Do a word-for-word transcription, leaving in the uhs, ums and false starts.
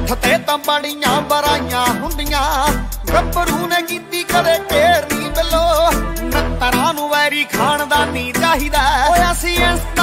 ਹੱਥ ਤੇ ਤਾਂ ਬੜੀਆਂ ਬਰਾਈਆਂ ਹੁੰਦੀਆਂ ਗੱਭਰੂ ਨੇ ਕੀਤੀ ਕਦੇ ਢੇਰ ਨੀ ਬਿੱਲੋ ਨੱਤਰਾਂ ਨੂੰ ਵੈਰੀ ਖਾਨਦਾਨੀ ਚਾਹੀਦਾ ਓਏ ਅਸੀਂ